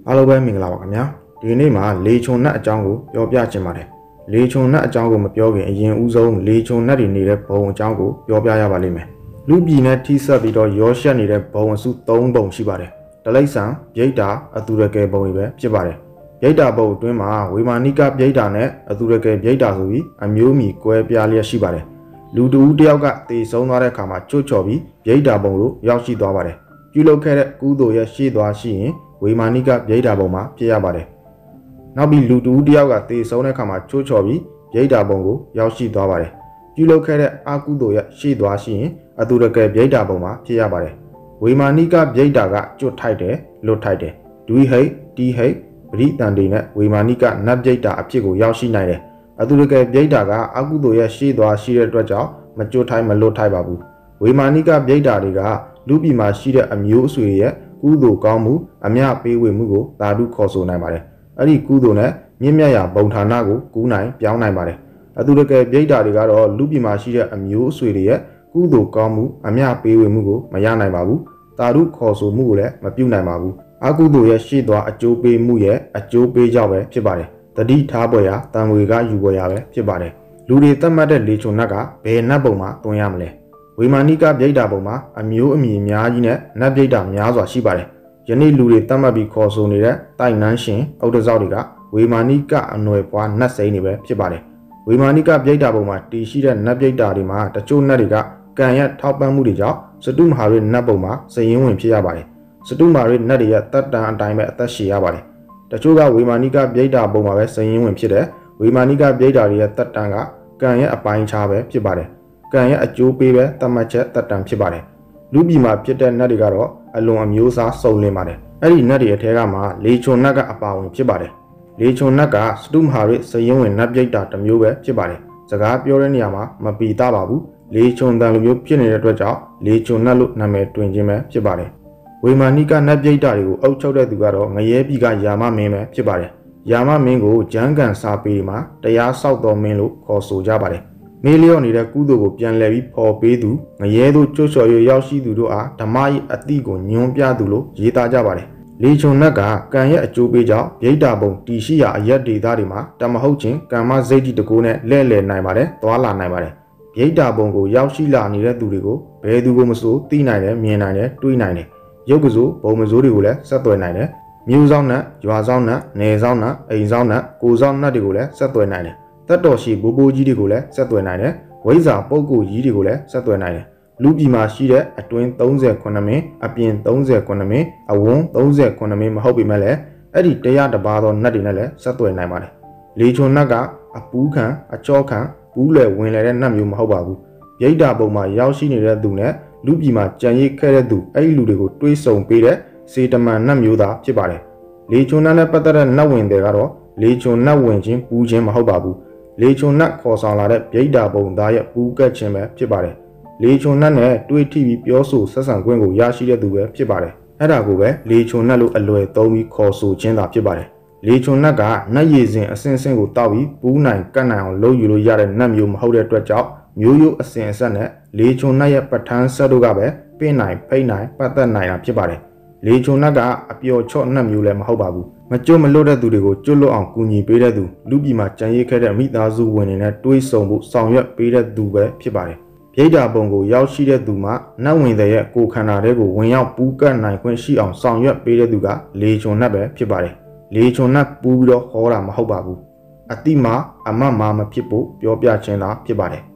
အားလုံးပဲမင်္ဂလာပါခင်ဗျာဒီနေ့မှာလေချုံနတ်အကြောင်းကိုပြောပြချင်ပါတယ်လေချုံနတ်အကြောင်းကိုမပြောခင်အရင်ဦးဆုံးလေချုံနတ်တွေနေတဲ့ဘုံအကြောင်းကိုပြောပြရပါလိမ့်မယ်လူပြည်နဲ့ထိစပ်ပြီးတော့ရောရှက်နေတဲ့ဘုံအစု၃ဘုံရှိပါတယ်တလိษံမြိတ်တာအသူရကယ်ဘုံတွေပဲဖြစ်ပါတယ်မြိတ်တာဘုံအတွင်းမှာဝေမာနိကမြိတ်တာနဲ့အသူရကယ်မြိတ်တာဆိုပြီးအမျိုးမီကွဲပြားလျက်ရှိပါတယ်လူတူဦးတယောက်ကတေဆုံးသွားတဲ့အခါမှာချွတ်ချော်ပြီးမြိတ်တာဘုံတို့ရောက်ရှိသွားပါတယ်ပြုလုပ်ခဲ့တဲ့ကုသိုလ်ရဲ့ရှေ့သွားရှိရင်ဝေမာနိကမြိတ်တာဘုံမှာဖြစ်ရပါတယ်။နောက်ပြီးလူတူတယောက်ကတေဆုံးတဲ့အခါမှာချိုးချော်ပြီးမြိတ်တာဘုံကိုရောက်ရှိသွားပါတယ်။ပြုလုပ်ခဲ့တဲ့အကုသိုလ်ရဲ့ရှေ့သွားရှိရင်အတူတကယ်မြိတ်တာဘုံမှာဖြစ်ရပါတယ်။ဝေမာနိကမြိတ်တာကကျွတ်ထိုက်တယ်လွတ်ထိုက်တယ်။ဒွိဟိတ်တီဟိတ်ပရိတန်တွေနဲ့ဝေမာနိကနတ်မြိတ်တာအဖြစ်ကိုရောက်ရှိနိုင်တယ်။အတူတကယ်မြိတ်တာကအကုသိုလ်ရဲ့ရှေ့သွားရှိတဲ့အတွက်ကြောင့်မကျွတ်ထိုက်မလွတ်ထိုက်ပါဘူး။ဝေမာနိကမြိတ်တာတွေကလူပြည်မှာရှိတဲ့အမျိုးအဆွေရဲ့ကုသိုလ်ကောင်းမှုအမြပေးဝေမှုကိုသာဓုခေါ်ဆိုနိုင်ပါတယ်။အဲ့ဒီကုသိုလ်နဲ့မြင့်မြတ်ရာဘုံဌာနကိုကူးနိုင်ပြောင်းနိုင်ပါတယ်။အတူတကယ်မြိတ်တာတွေကတော့လူပြည်မှာရှိတဲ့အမျိုးအဆွေတွေရဲ့ကုသိုလ်ကောင်းမှုအမြပေးဝေမှုကိုမရနိုင်ပါဘူး။သာဓုခေါ်ဆိုမှုကိုလည်းမပြုနိုင်ပါဘူး။အကုသိုလ်ရဲ့ရှေ့သွားအကျိုးပေးမှုရဲ့အကျိုးပေးကြောင့်ပဲဖြစ်ပါတယ်။တတိထားပွဲရာတန်ဝေကယူပွဲရာပဲဖြစ်ပါတယ်။လူတွေသတ်မှတ်တဲ့လေချုံနတ်ကဘယ်နတ်ဘုံမှာတွန်းရမလဲ။ဝေမာနိကမြိတ်တာဘုံမှာအမျိုးအမည်အများကြီးနဲ့နတ်မြိတ်တာများစွာရှိပါတယ်။ယနေ့လူတွေတတ်မှတ်ပြီးခေါ်ဆိုနေတဲ့တိုက်နန်းရှင်ဥဒ္ဒဇောက်တွေကဝေမာနိကအနွယ်ပွားနတ်စိန်တွေပဲဖြစ်ပါတယ်။ဝေမာနိကမြိတ်တာဘုံမှာတည်ရှိတဲ့နတ်မြိတ်တာတွေမှာတချို့နတ်တွေကကံရထောက်ပံ့မှုတွေကြောင့်စတုမဟာရိနတ်ဘုံမှာစရင်ဝင်ဖြစ်ရပါတယ်။စတုမဟာရိနတ်တွေရဲ့တတ်တန်အတိုင်းပဲအသက်ရှည်ရပါတယ်။တချို့ကဝေမာနိကမြိတ်တာဘုံမှာပဲစရင်ဝင်ဖြစ်တဲ့ဝေမာနိကမြိတ်တာတွေရဲ့တတ်တန်ကကံရအပိုင်းခြားပဲဖြစ်ပါတယ်။ကံရအကျိုးပေးပဲတတ်မှတ်ချက်တတ်တန်ဖြစ်ပါတယ်။လူပြည်မှာဖြစ်တဲ့နတ်တွေကတော့အလွန်အမျိုးအစားစုံလင်ပါတယ်။အဲ့ဒီနတ်တွေအထက်ကမှလေချုံနတ်ကအပါဝင်ဖြစ်ပါတယ်။လေချုံနတ်ကစတုမဟာရိစရင်ဝင်နတ်မြိတ်တာတစ်မျိုးပဲဖြစ်ပါတယ်။စကားပြောတဲ့နေရာမှာမပီတာပါဘူး။လေချုံတန်လိုမျိုးဖြစ်နေတဲ့အတွက်ကြောင့်လေချုံနတ်လို့နာမည်တွင်ခြင်းပဲဖြစ်ပါတယ်။ဝေမာနိကနတ်မြိတ်တာတွေကိုအုပ်ချုပ်တဲ့သူကတော့ငရဲပြည်ကယာမမင်းပဲဖြစ်ပါတယ်။ယာမမင်းကိုဂျန်ကန်စာပေမှာတရားဆောက်တော်မင်းလို့ခေါ်ဆိုကြပါတယ်။မေးလျော့နေတဲ့ကုသိုလ်ကိုပြန်လည်ပြီးပေါ်ပေးသူငရဲသို့ကျွတ်ချော်ရရောက်ရှိသူတို့အားဓမ္မ၏အတိကိုညွှန်းပြသူလို့ရေးသားကြပါတယ်။လေချုံနတ်ကကံရဲ့အကျိုးပေးကြောင့်မြိတ်တာဘုံတည်ရှိရာအရက်ဒေသတွေမှာတမဟုတ်ချင်းကံမစိတ်တိတကိုးနဲ့လဲ့လည်နိုင်ပါတယ်၊သွာလာနိုင်ပါတယ်။မြိတ်တာဘုံကိုရောက်ရှိလာနေတဲ့သူတွေကိုဘယ်သူကိုမဆိုသိနိုင်တယ်၊မြင်နိုင်တယ်၊တွေးနိုင်တယ်။ရုပ်ကစိုးဘုံမစိုးတွေကိုလည်းဆက်သွယ်နိုင်တယ်။မျိုးဆောင်နတ်၊ရွာဆောင်နတ်၊နယ်ဆောင်နတ်၊အိမ်ဆောင်နတ်၊ကိုဆောင်နတ်တွေကိုလည်းဆက်သွယ်နိုင်တယ်။သက်တော်ရှိဘိုးဘိုးကြီးတွေကိုလည်းဆက်သွယ်နိုင်တယ်။ဝိဇ္ဇာပုဂ္ဂိုလ်ကြီးတွေကိုလည်းဆက်သွယ်နိုင်တယ်။လူပြည်မှာရှိတဲ့အတွင်း38မင်းအပြင်38မင်းအဝန်း38မင်းမဟုတ်ပေမဲ့လည်းအဲ့ဒီတရားတစ်ပါးသောနတ်တွေနဲ့လည်းဆက်သွယ်နိုင်ပါတယ်။လေချုံနတ်ကအပူးခံအချောခံဘူးလေဝင်လေတဲ့နတ်မျိုးမဟုတ်ပါဘူး။မြိတ်တာဘုံမှာရောက်ရှိနေတဲ့သူနဲ့လူပြည်မှာကြံရိတ်ခဲ့တဲ့သူအဲ့ဒီလူတွေကိုတွေးဆုံပေးတဲ့စေတမန်နတ်မျိုးသားဖြစ်ပါတယ်။လေချုံနတ်နဲ့ပတ်သက်တဲ့နတ်ဝင်တွေကတော့လေချုံနတ်ဝင်ခြင်းပူးခြင်းမဟုတ်ပါဘူး။လေချုံနတ်ခေါ်ဆောင်လာတဲ့မြိတ်တာဘုံသားရဲ့ပူးကက်ခြင်းပဲဖြစ်ပါတယ်။လေချုံနတ်နဲ့တွေးထိပြီးပြောဆိုဆက်ဆံခွင့်ကိုရရှိတဲ့သူပဲဖြစ်ပါတယ်။အဲ့ဒါကိုပဲလေချုံနတ်လို့အလွယ်သုံးပြီးခေါ်ဆိုခြင်းသာဖြစ်ပါတယ်။လေချုံနတ်ကနတ်ရည်စဉ်အစင်စင်ကိုတောက်ပြီးပူးနိုင်ကတ်နိုင်အောင်လုပ်ယူလို့ရတဲ့နတ်မျိုးမဟုတ်တဲ့အတွက်ကြောင့်မျိုးရိုးအစင်အဆက်နဲ့လေချုံနတ်ရဲ့ပဋ္ဌာန်းဆက်တို့ကပဲပင့်နိုင်ဖိတ်နိုင်ပတ်သက်နိုင်တာဖြစ်ပါတယ်။လေချုံနတ်ကအပျော်ချော့နတ်မျိုးလည်းမဟုတ်ပါဘူး။မကျွတ်မလွတ်တဲ့သူတွေကိုကျွတ်လွတ်အောင်ကူညီပေးတဲ့သူလူပြည်မှာကြံရိတ်ခဲ့တဲ့မိသားစုဝင်တွေနဲ့တွေးဆုံဖို့ဆောင်ရွက်ပေးတဲ့သူပဲဖြစ်ပါတယ်။မြိတ်တာဘုံကိုရောက်ရှိတဲ့သူမှနတ်ဝင်တဲ့ကိုခန္ဓာတွေကိုဝင်ရောက်ပူးကတ်နိုင်ခွင့်ရှိအောင်ဆောင်ရွက်ပေးတဲ့သူကလေချုံနတ်ပဲဖြစ်ပါတယ်။လေချုံနတ်ပူးပြီးတော့ဟောတာမဟုတ်ပါဘူး။အတိမအမမမဖြစ်ဖို့ပြောပြခြင်းသာဖြစ်ပါတယ်။